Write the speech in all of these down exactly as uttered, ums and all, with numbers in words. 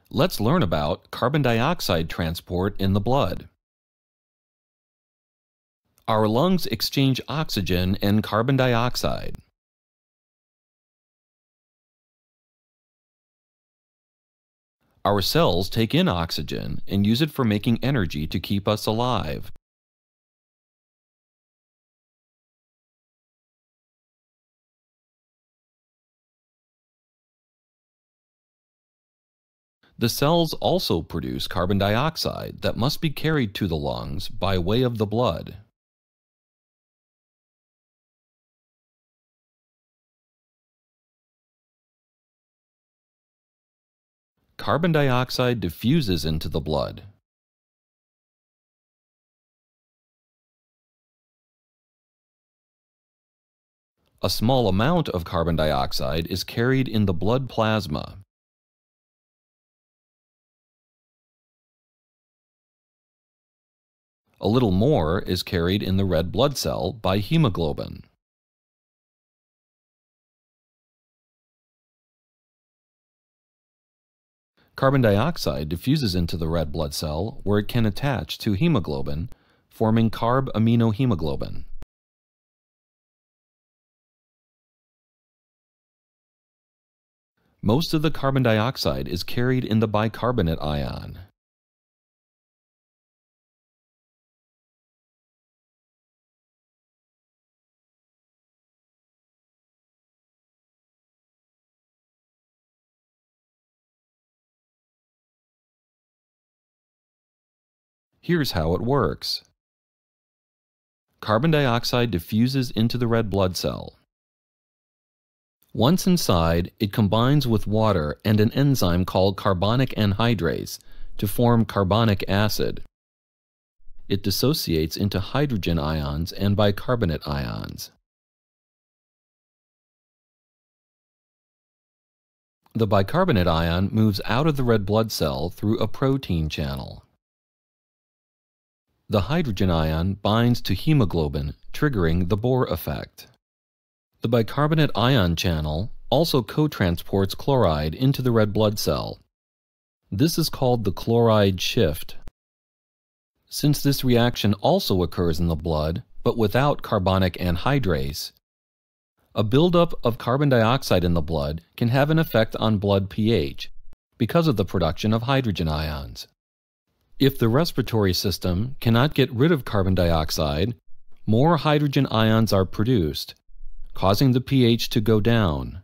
Let's learn about carbon dioxide transport in the blood. Our lungs exchange oxygen and carbon dioxide. Our cells take in oxygen and use it for making energy to keep us alive. The cells also produce carbon dioxide that must be carried to the lungs by way of the blood. Carbon dioxide diffuses into the blood. A small amount of carbon dioxide is carried in the blood plasma. A little more is carried in the red blood cell by hemoglobin. Carbon dioxide diffuses into the red blood cell where it can attach to hemoglobin, forming carb-aminohemoglobin. Most of the carbon dioxide is carried in the bicarbonate ion. Here's how it works. Carbon dioxide diffuses into the red blood cell. Once inside, it combines with water and an enzyme called carbonic anhydrase to form carbonic acid. It dissociates into hydrogen ions and bicarbonate ions. The bicarbonate ion moves out of the red blood cell through a protein channel. The hydrogen ion binds to hemoglobin, triggering the Bohr effect. The bicarbonate ion channel also co-transports chloride into the red blood cell. This is called the chloride shift. Since this reaction also occurs in the blood, but without carbonic anhydrase, a buildup of carbon dioxide in the blood can have an effect on blood pH because of the production of hydrogen ions. If the respiratory system cannot get rid of carbon dioxide, more hydrogen ions are produced, causing the pH to go down.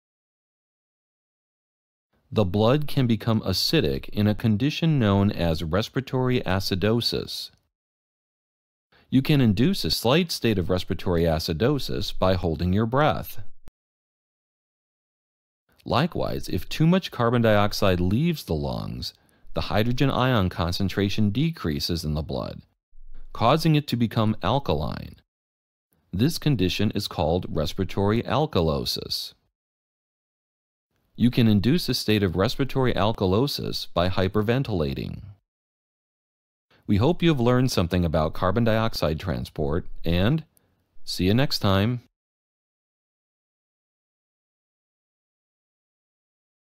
The blood can become acidic in a condition known as respiratory acidosis. You can induce a slight state of respiratory acidosis by holding your breath. Likewise, if too much carbon dioxide leaves the lungs, the hydrogen ion concentration decreases in the blood, causing it to become alkaline. This condition is called respiratory alkalosis. You can induce a state of respiratory alkalosis by hyperventilating. We hope you have learned something about carbon dioxide transport, and see you next time.